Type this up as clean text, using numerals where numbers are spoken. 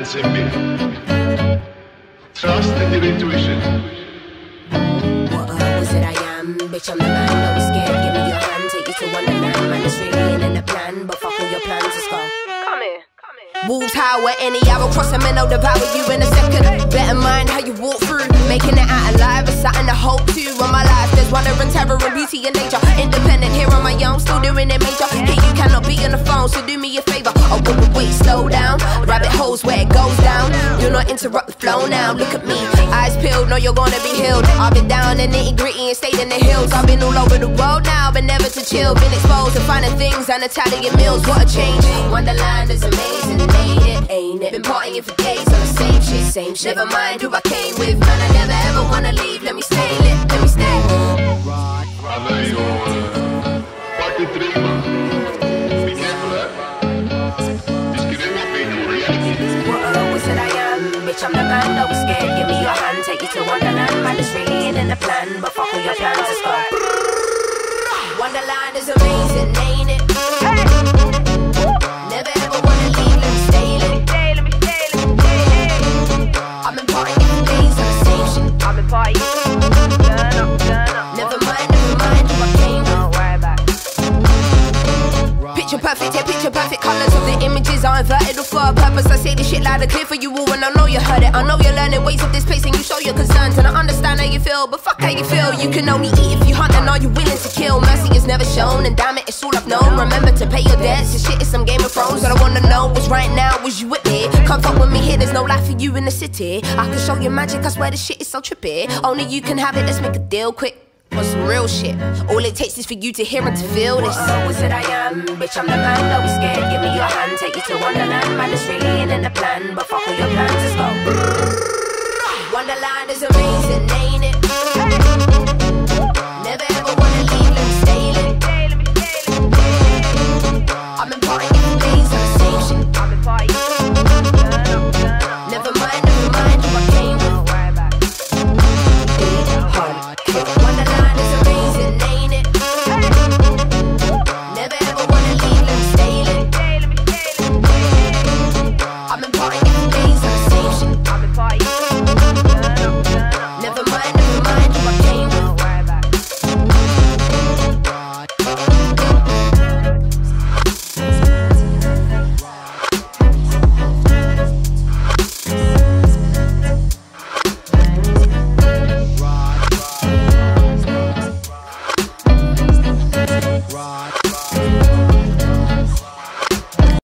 in me. Trust in your intuition. What was it I am? Bitch, I'm the man, don't be scared, give me your hand. Take you to Wonderland, man, it's really ain't in the plan. But fuck all your plans, let's go. Come here. Wolves howl at any hour, cross them and I'll devour you in a second. Better mind how you walk through, making it out alive is something to hope to. On my life, there's wonder and terror and beauty and nature. Independent here on my own, still doing it major. Here you cannot be on the phone, so do me a favor. Oh, wait, slow down. Rabbit holes where it goes down. Do not interrupt the flow now. Look at me, eyes peeled, know you're gonna be healed. I've been down in nitty gritty and stayed in the hills. I've been all over the world now, but never to chill. Been exposed to finding things and Italian meals. What a change. Wonderland is amazing. Made it, ain't it? Been partying for days on the same shit, same shit. Never mind who I came with, man, I never ever wanna leave. Let me stay lit, let me stay. Alla io party dreamer. Be careful, Just get in my video, reality. What was it I am? Bitch, I'm the man, don't be scared, give me your hand. Take you to Wonderland, man, it's really ain't in the plan. But fuck all your plans, let's go. Wonderland is amazing, ain't it? Hey. Never ever wanna leave, let me stay, let me stay, let me stay, let me stay. I've been partying for days on the same shit. I've been partying. Turn up, turn up. Never mind who I came with. Don't worry about it. Picture perfect, yeah, picture perfect colours of the images are inverted or for a purpose. I say this shit loud and clear for you all, and I know you heard it. I know you're learning ways of this place and you show your concerns, and I understand how you feel, but fuck how you feel. You can only eat if you hunt, and are you willing to kill? Mercy is never shown, and damn it, it's all I've known. Remember to pay your debts. This shit is some Game of Thrones. All I wanna know is right now, was you with me? Come fuck with me here, there's no life for you in the city. I can show you magic, I swear this shit is so trippy. Only you can have it, let's make a deal quick. Want some real shit. All it takes is for you to hear and to feel this. What was it I am? Bitch, I'm the man, don't be scared, give me your hand. Take you to Wonderland, man, it's really ain't in the plan. But fuck all your plans, let's go. Wonderland is amazing, ain't it?